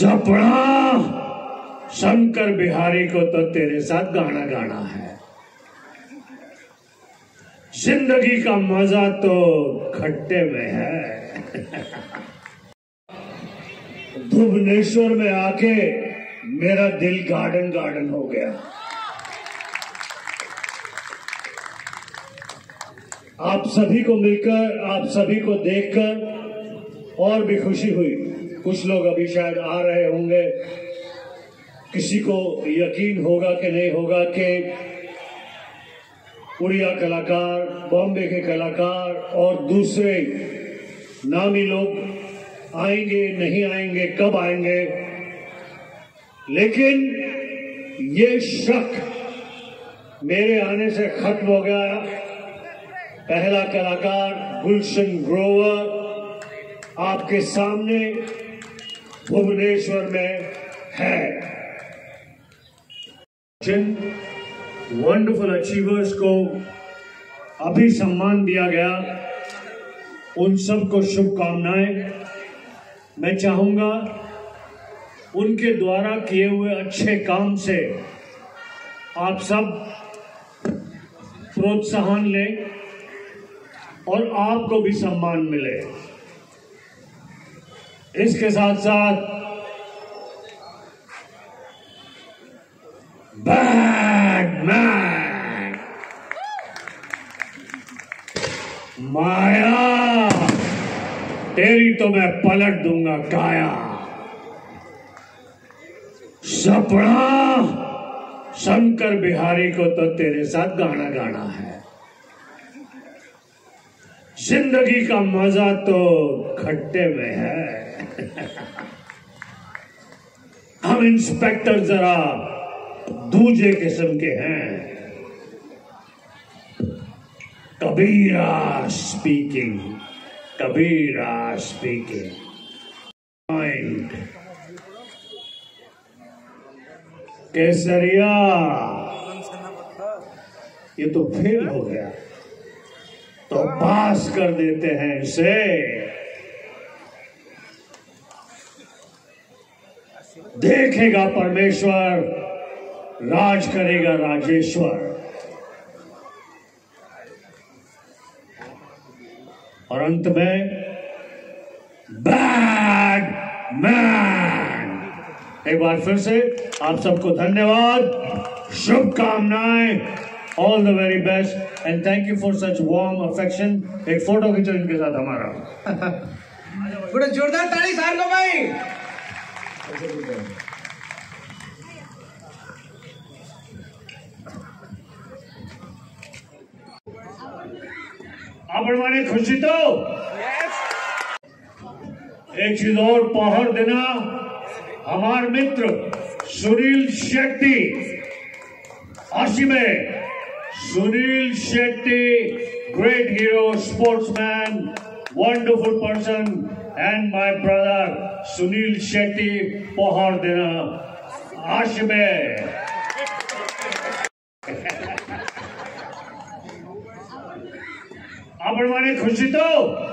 सपना शंकर बिहारी को तो तेरे साथ गाना गाना है। जिंदगी का मजा तो खट्टे में है। भुवनेश्वर में आके मेरा दिल गार्डन गार्डन हो गया। आप सभी को मिलकर, आप सभी को देखकर और भी खुशी हुई। कुछ लोग अभी शायद आ रहे होंगे, किसी को यकीन होगा कि नहीं होगा कि उड़िया कलाकार, बॉम्बे के कलाकार और दूसरे नामी लोग आएंगे नहीं आएंगे, कब आएंगे, लेकिन ये शक मेरे आने से खत्म हो गया। पहला कलाकार गुलशन ग्रोवर आपके सामने भुवनेश्वर में है। जिन वंडरफुल अचीवर्स को अभी सम्मान दिया गया, उन सबको शुभकामनाएं। मैं चाहूंगा उनके द्वारा किए हुए अच्छे काम से आप सब प्रोत्साहन लें और आपको भी सम्मान मिले। इसके साथ साथ बैटमैन माया, तेरी तो मैं पलट दूंगा काया। सपना शंकर बिहारी को तो तेरे साथ गाना गाना है। जिंदगी का मजा तो खट्टे में है। हम इंस्पेक्टर जरा दूजे किस्म के हैं। Kabira speaking, Kabira speaking. Mind केसरिया, ये तो फेल हो गया, तो पास कर देते हैं इसे। देखेगा परमेश्वर, राज करेगा राजेश्वर। और अंत में बैटमैन। एक बार फिर से आप सबको धन्यवाद, शुभकामनाएं, all the very best and thank you for such warm affection. एक फोटो खींचो इनके साथ हमारा। थोड़ा जोरदार ताली सार लो भाई। आपण माने खुशी तो एक चीज और पहर देना, हमारे मित्र Sunil Shetty, आशिमे Sunil Shetty, great hero, sportsman, wonderful person, and my brother Sunil Shetty, पहर देना आशिमे। आपण माने खुशी तो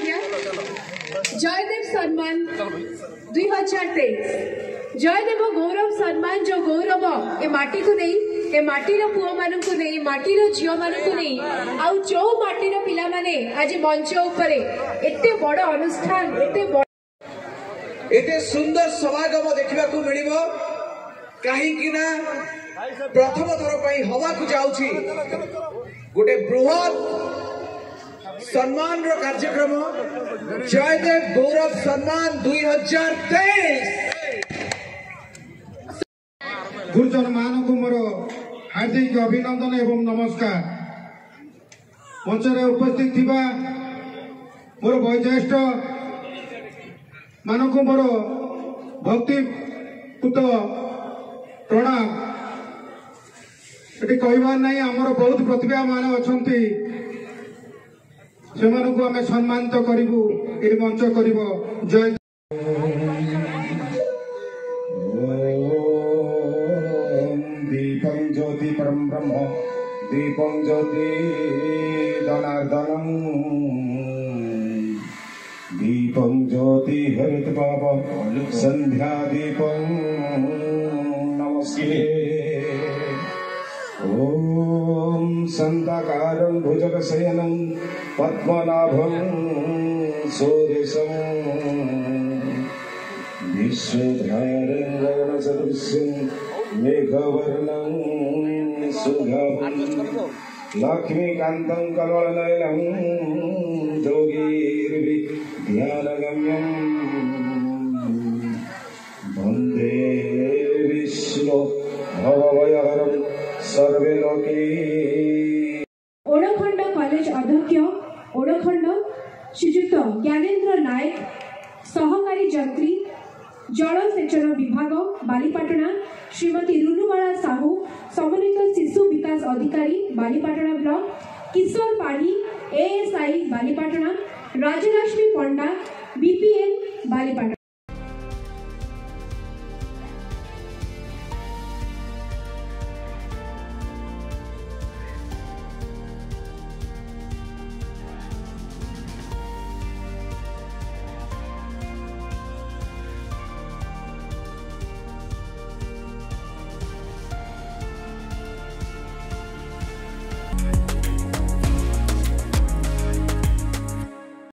आज्ञा जयदेव सम्मान 2023 जयदेव गौरव सम्मान जो गौरव ए माटी को नहीं ए माटीर पुओ मानन को नहीं माटीर झियो मानन को नहीं आउ जो माटीर पिला माने आज मंच उपरे एते बड़ अनुष्ठान एते सुंदर समागम देखा मिलिबो कहीं प्रथम थर हवा को जाउछि गोटे बृहत सम्मान रो कार्यक्रम जयदेव गौरव सम्मान 2023 गुरुजन मान को मोर हार्दिक अभिनंदन एवं नमस्कार। मंचरे उपस्थित थिबा मोर वयोज्येष्ठ मान को मोर भक्तिपूत प्रणाम। ये कहबार नहीं आमर बहुत प्रतिभा मान अच्छा से आम सम्मानित करूँ ये मंच कर जय दीपं ज्योति परम ब्रह्म दीपं ज्योति दनार्दनम दीपं ज्योति हरित पाप संध्या दीपं नमस्ते ओम संताकारं भुजगशयनं पद्मनाभं सुरेशं विश्वधारं गगनसदृशं मेघवर्णं शुभं लक्ष्मीकान्तं कमलनयनं योगीर्विद्यानगम्यं वन्दे विष्णु भवभयहरं सर्वे लोके। ओडखंड कॉलेज अध्यक्ष ओडखंड श्रीजुत ज्ञानेन्द्र नायक सहकारी जंत्री जलसेचन विभाग बालीपाटना श्रीमती रुनुबाला साहू समन्वित शिशु विकास अधिकारी Balipatna block Kishore Padhi ASI Balipatna Rajlakshmi Panda BPN बालीपाटना।